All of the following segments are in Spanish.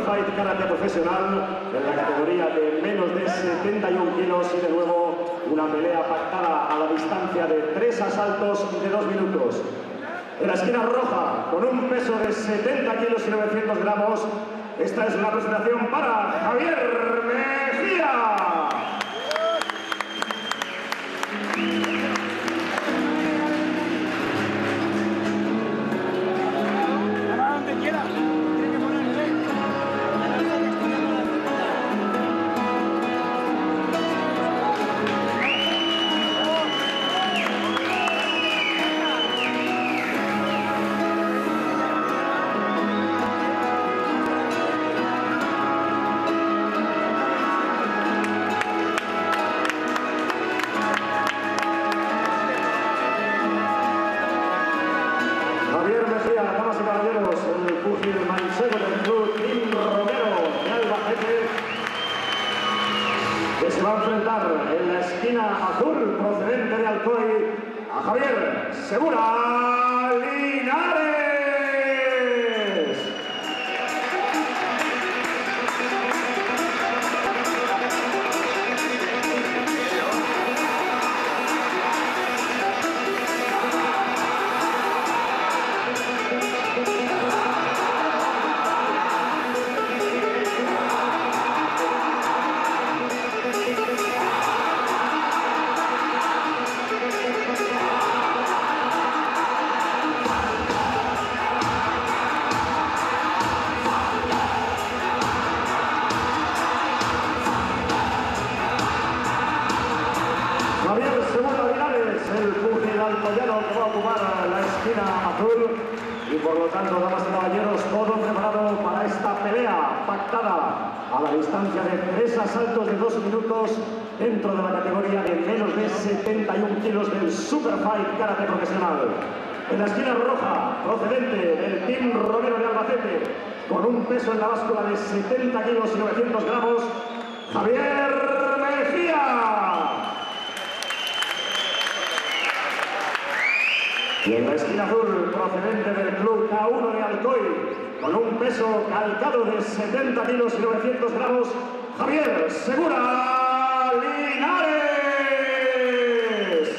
Superfight Karate Profesional en la categoría de menos de 71 kilos y de nuevo una pelea pactada a la distancia de 3 asaltos de 2 minutos. En la esquina roja, con un peso de 70 kilos y 900 gramos, esta es la presentación para Javier Mejía. Damas y caballeros, el púgil manchego del club Tim Romero de Albacete, que se va a enfrentar en la esquina azul procedente de Alcoy a Javier Segura Linares. Javier Segura Linares, el púgil alcoyano que va a ocupar la esquina azul y por lo tanto, damas y caballeros, todo preparado para esta pelea pactada a la distancia de 3 asaltos de 2 minutos dentro de la categoría de menos de 71 kilos del Superfight Karate Profesional. En la esquina roja, procedente del Team Romero de Albacete, con un peso en la báscula de 70 kilos y 900 gramos, Javier Mejía. Y en la esquina azul, procedente del club K1 de Alcoy, con un peso calcado de 70 kilos y 900 gramos, Javier Segura Linares.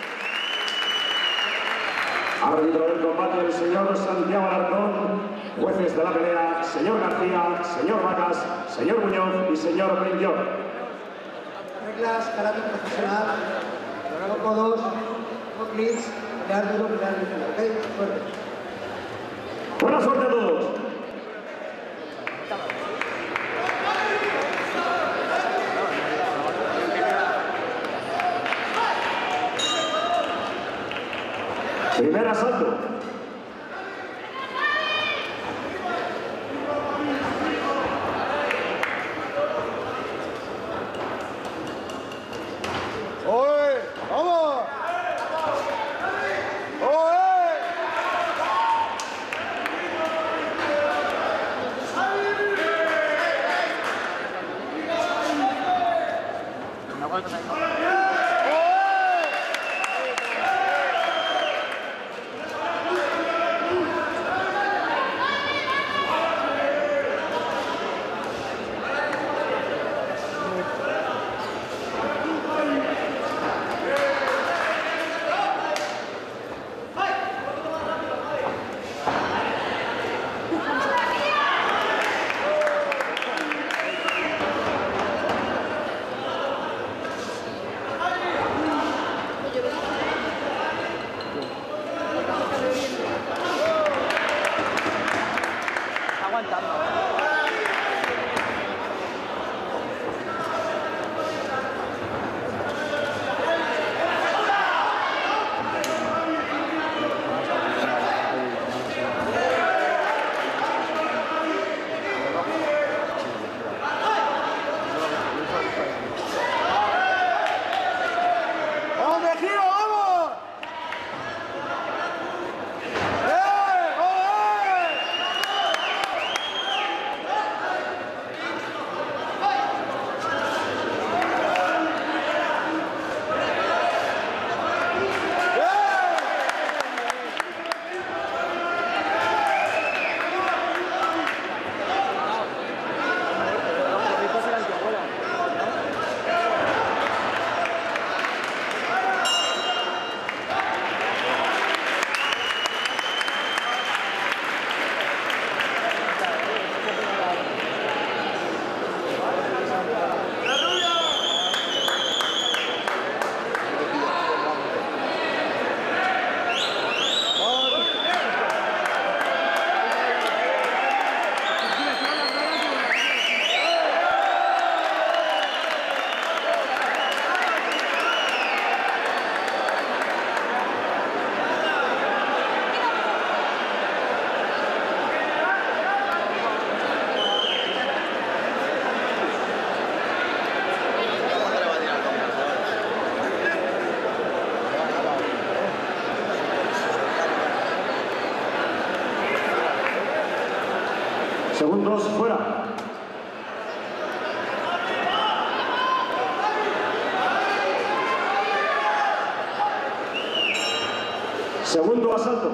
Árbitro del combate, el señor Santiago Alarcón. Jueces de la pelea, señor García, señor Vacas, señor Muñoz y señor Briñón. Reglas, karate profesional, no codos, no clics. ¿Ok? Suerte. Buena suerte a todos. Primer asalto. ¡Oye! ¡Vamos! Segundos fuera. Segundo asalto.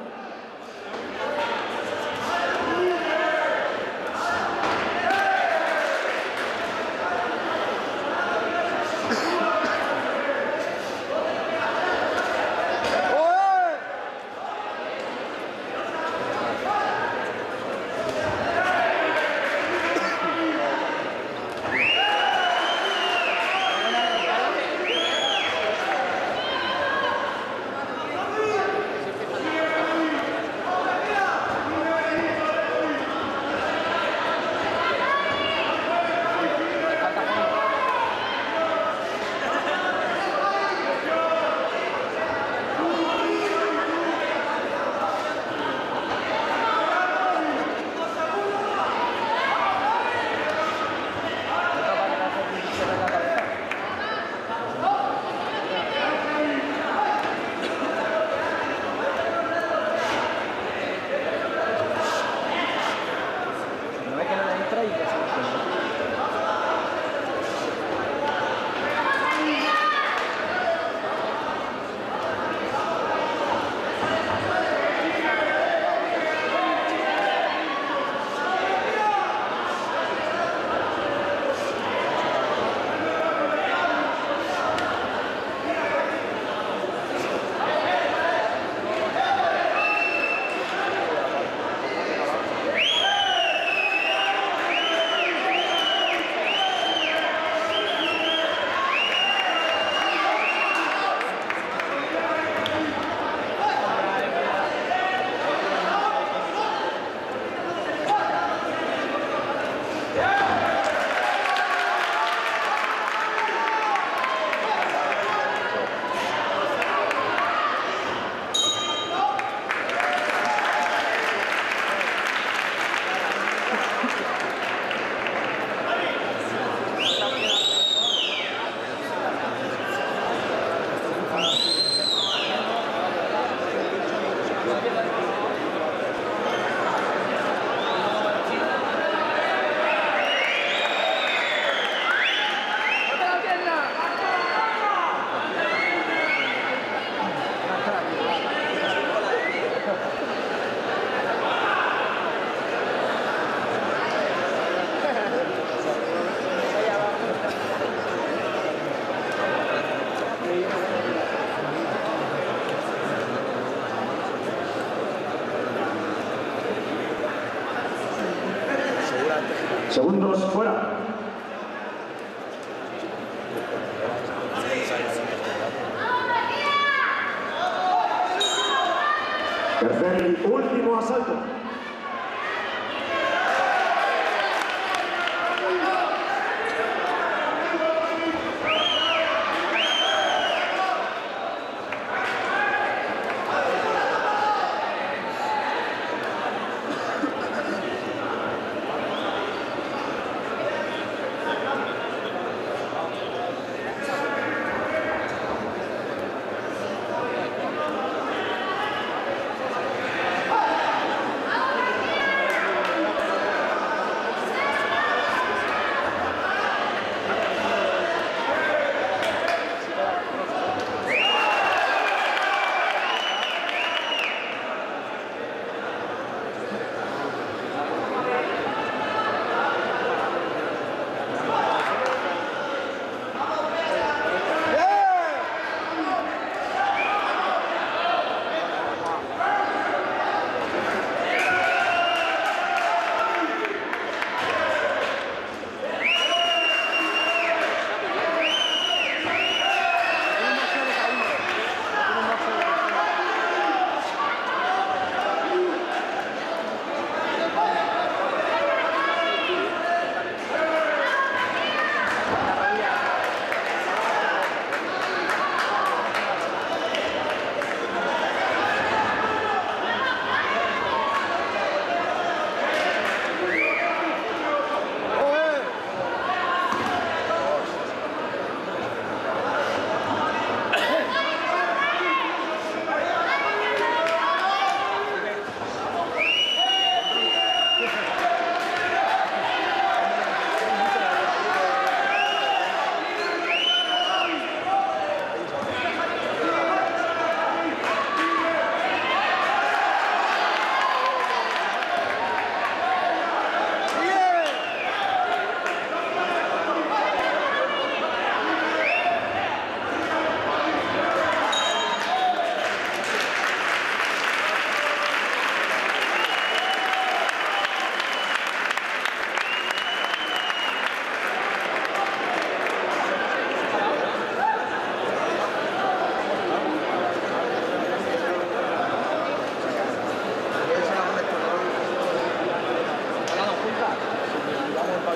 Segundos fuera. Tercer y último asalto.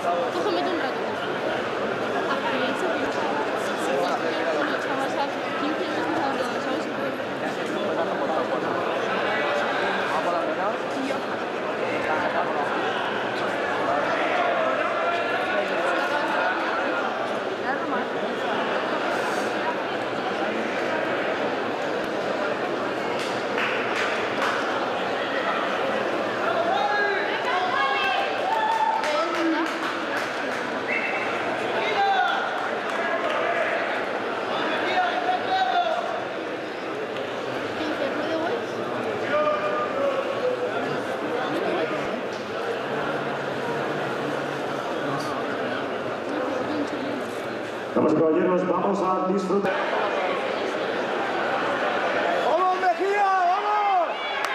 Cógemete un rato. Damas y caballeros, vamos a disfrutar. ¡Vamos, Mejía! ¡Vamos!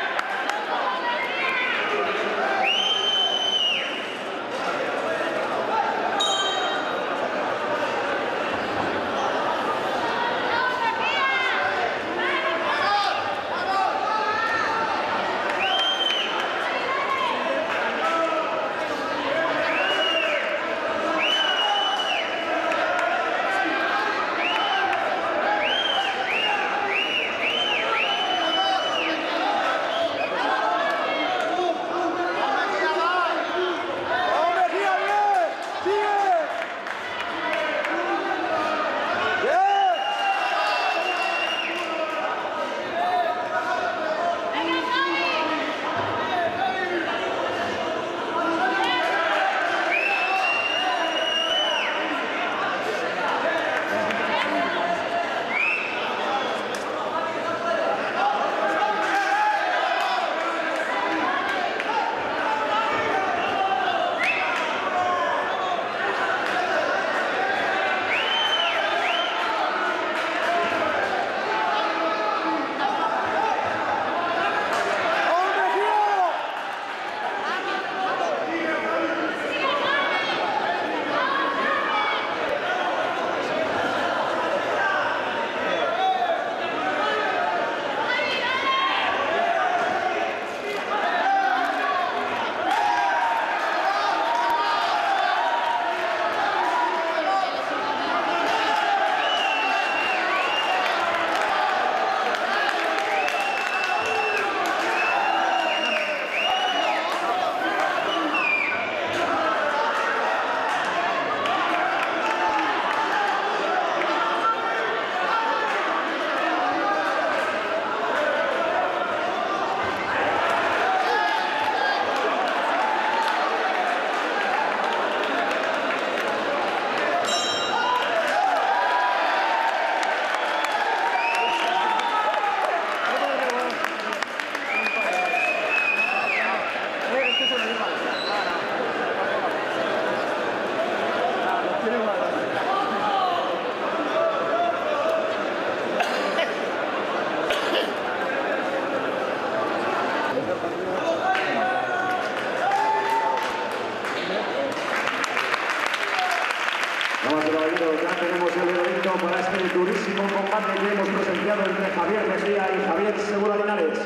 Damas y caballeros, ya tenemos el veredicto para este durísimo combate que hemos presenciado entre Javier Mejía y Javier Segura Linares.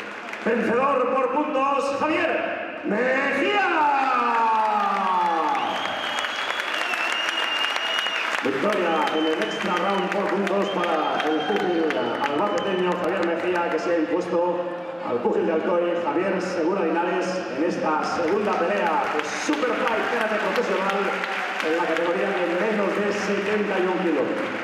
Vencedor por puntos, Javier Mejía. Victoria en el extra round por puntos para el púgil albaceteño Javier Mejía, que se ha impuesto al púgil de Alcoy Javier Segura Linares en esta segunda pelea de Superfight Karate profesional en la categoría de menos de 71 kilos.